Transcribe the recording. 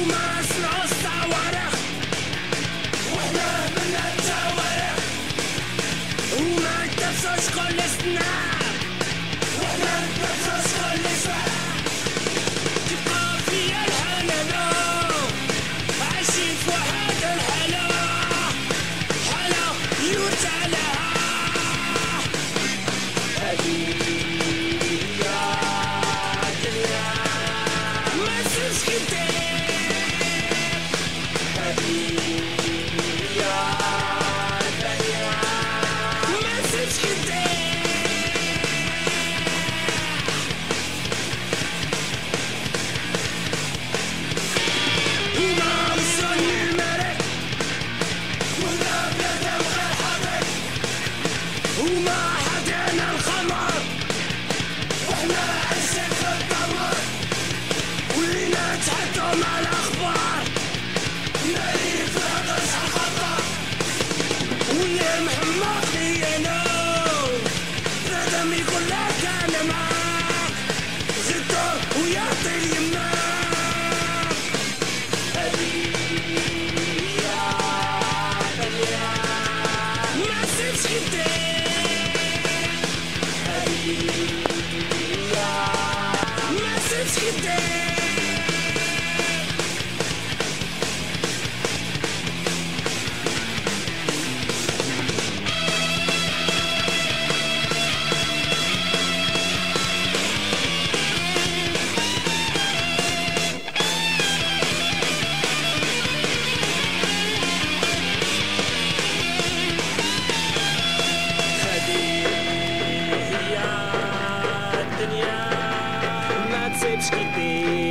وما صنعوا الصواريخ وحنا بنا التواريخ وما نتنفسوش كل سنة وحنا نتنفسوش كل سنة تبقى فيا الحنانة عايشين في واحد الحالة حالة يرجع لها هادي يا دنيا ما تسيبش كي داير هادي يا دنيا ما تسيبش كي داير وما وصلني الملك ولا بلادنا غير حبيب وما حدانا الخمر وحنا عايشين في الدمر ولينا نتحدوا مع الاخبار نايم في الهضر شحال خطر ويا محمد لينا بنادم يقول لك انا معاك زيد دور ويعطي اليماك هادي يا دنيا ما تسيبش كي داير هادي يا ما تسيبش كي داير هادي هي الدنيا ما تسيبش كي داير